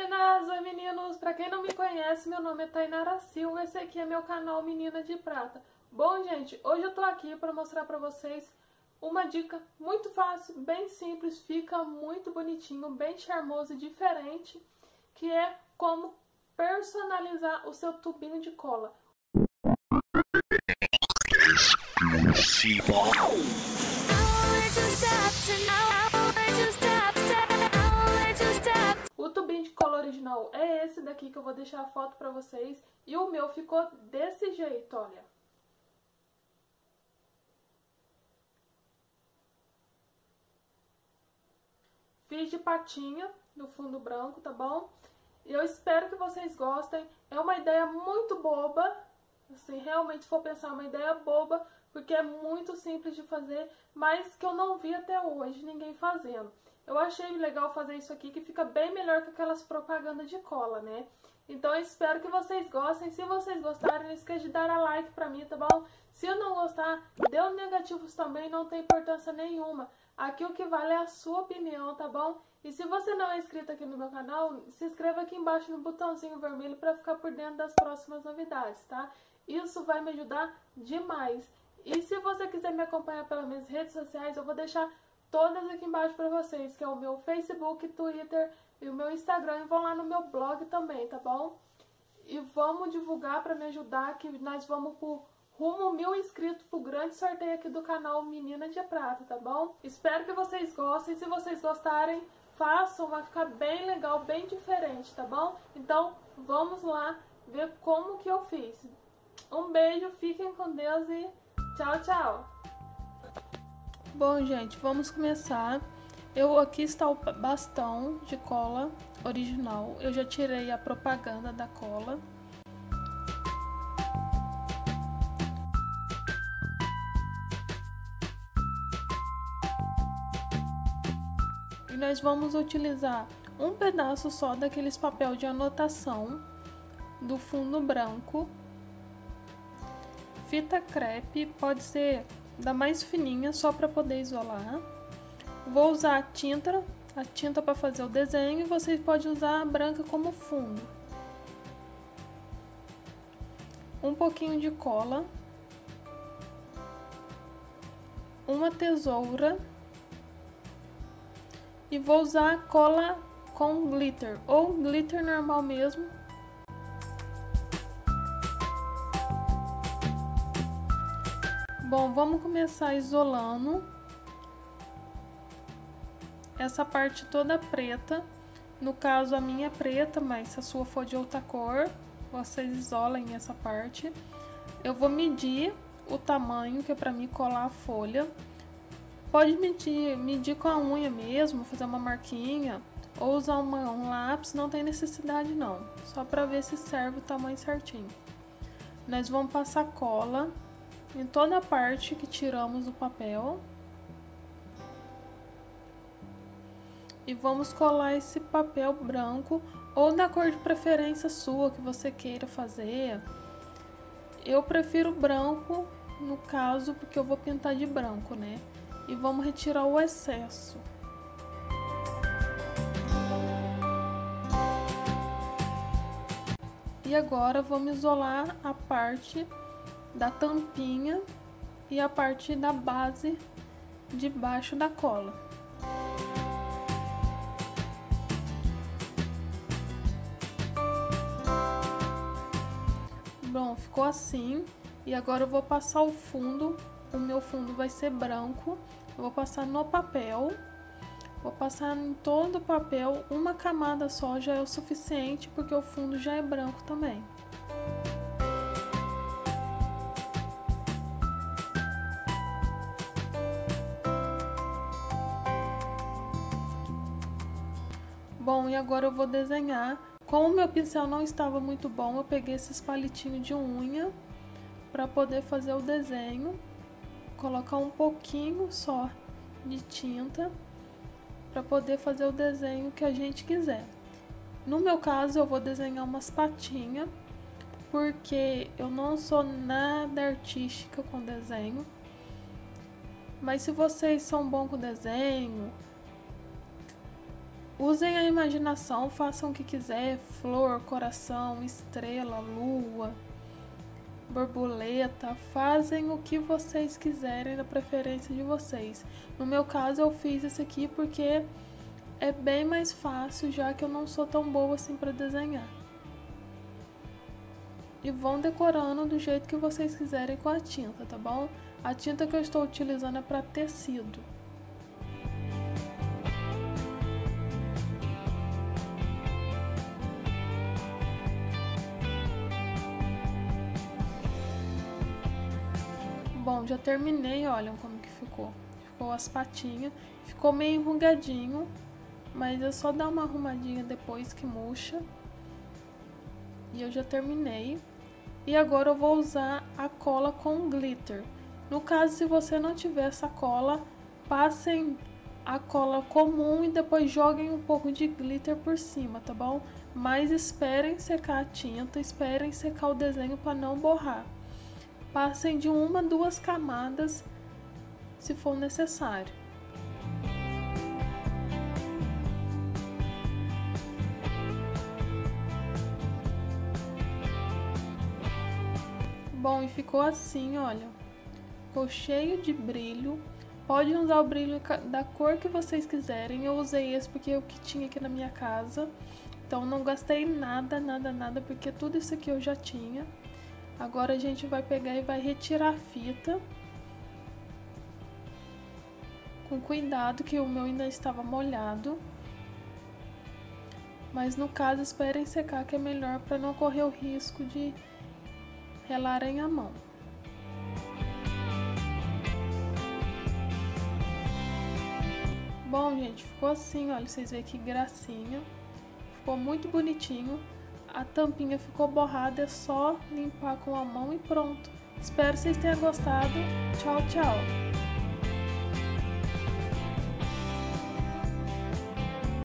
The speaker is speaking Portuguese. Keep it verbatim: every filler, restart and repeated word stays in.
meninas, oi meninos, pra quem não me conhece, meu nome é Tainara Silva, esse aqui é meu canal Menina de Prata. Bom gente, hoje eu tô aqui pra mostrar pra vocês uma dica muito fácil, bem simples, fica muito bonitinho, bem charmoso e diferente, que é como personalizar o seu tubinho de cola. Exclusivo. O tubinho de cola original é esse daqui que eu vou deixar a foto pra vocês. E o meu ficou desse jeito, olha. Fiz de patinha no fundo branco, tá bom? Eu espero que vocês gostem. É uma ideia muito boba. Assim, realmente, se for pensar, é uma ideia boba, porque é muito simples de fazer, mas que eu não vi até hoje ninguém fazendo. Eu achei legal fazer isso aqui, que fica bem melhor que aquelas propagandas de cola, né? Então eu espero que vocês gostem. Se vocês gostarem, não esqueça de dar a like pra mim, tá bom? Se eu não gostar, deu negativos também, não tem importância nenhuma. Aqui o que vale é a sua opinião, tá bom? E se você não é inscrito aqui no meu canal, se inscreva aqui embaixo no botãozinho vermelho pra ficar por dentro das próximas novidades, tá? Isso vai me ajudar demais. E se você quiser me acompanhar pelas minhas redes sociais, eu vou deixar todas aqui embaixo pra vocês, que é o meu Facebook, Twitter e o meu Instagram. E vão lá no meu blog também, tá bom? E vamos divulgar pra me ajudar, que nós vamos pro rumo mil inscritos pro grande sorteio aqui do canal Menina de Prata, tá bom? Espero que vocês gostem. Se vocês gostarem, façam, vai ficar bem legal, bem diferente, tá bom? Então, vamos lá ver como que eu fiz. Um beijo, fiquem com Deus e tchau, tchau! Bom, gente, vamos começar. Eu aqui está o bastão de cola original. Eu já tirei a propaganda da cola. E nós vamos utilizar um pedaço só daqueles papel de anotação do fundo branco. Fita crepe, pode ser da mais fininha, só para poder isolar. Vou usar a tinta, a tinta para fazer o desenho, e vocês podem usar a branca como fundo. Um pouquinho de cola. Uma tesoura. E vou usar cola com glitter, ou glitter normal mesmo. Bom, vamos começar isolando essa parte toda preta. No caso, a minha é preta, mas se a sua for de outra cor, vocês isolem essa parte. Eu vou medir o tamanho, que é pra mim colar a folha. Pode medir, medir com a unha mesmo, fazer uma marquinha, ou usar uma, um lápis, não tem necessidade não. Só pra ver se serve o tamanho certinho. Nós vamos passar cola em toda a parte que tiramos o papel. E vamos colar esse papel branco, ou da cor de preferência sua, que você queira fazer. Eu prefiro branco, no caso, porque eu vou pintar de branco, né? E vamos retirar o excesso. E agora vamos isolar a parte da tampinha e a parte da base de baixo da cola. Bom, ficou assim. E agora eu vou passar o fundo. O meu fundo vai ser branco. Eu vou passar no papel. Vou passar em todo o papel. Uma camada só já é o suficiente, porque o fundo já é branco também. Bom, e agora eu vou desenhar. Como o meu pincel não estava muito bom, eu peguei esses palitinhos de unha para poder fazer o desenho. Colocar um pouquinho só de tinta para poder fazer o desenho que a gente quiser. No meu caso, eu vou desenhar umas patinhas, porque eu não sou nada artística com desenho. Mas se vocês são bons com desenho, Usem a imaginação, façam o que quiser, flor, coração, estrela, lua, borboleta, fazem o que vocês quiserem da preferência de vocês. No meu caso eu fiz esse aqui porque é bem mais fácil, já que eu não sou tão boa assim para desenhar. E vão decorando do jeito que vocês quiserem com a tinta, tá bom? A tinta que eu estou utilizando é para tecido. Bom, já terminei, olhem como que ficou. Ficou as patinhas, ficou meio enrugadinho, mas é só dar uma arrumadinha depois que murcha. E eu já terminei. E agora eu vou usar a cola com glitter. No caso, se você não tiver essa cola, passem a cola comum e depois joguem um pouco de glitter por cima, tá bom? Mas esperem secar a tinta, esperem secar o desenho para não borrar. Passem de uma a duas camadas, se for necessário. Bom, e ficou assim, olha. Ficou cheio de brilho. Podem usar o brilho da cor que vocês quiserem. Eu usei esse porque é o que tinha aqui na minha casa. Então não gastei nada, nada, nada, porque tudo isso aqui eu já tinha. Agora a gente vai pegar e vai retirar a fita. Com cuidado, que o meu ainda estava molhado. Mas no caso, esperem secar, que é melhor para não correr o risco de relarem a mão. Bom, gente, ficou assim, olha, vocês veem que gracinha. Ficou muito bonitinho. A tampinha ficou borrada, é só limpar com a mão e pronto. Espero que vocês tenham gostado. Tchau, tchau!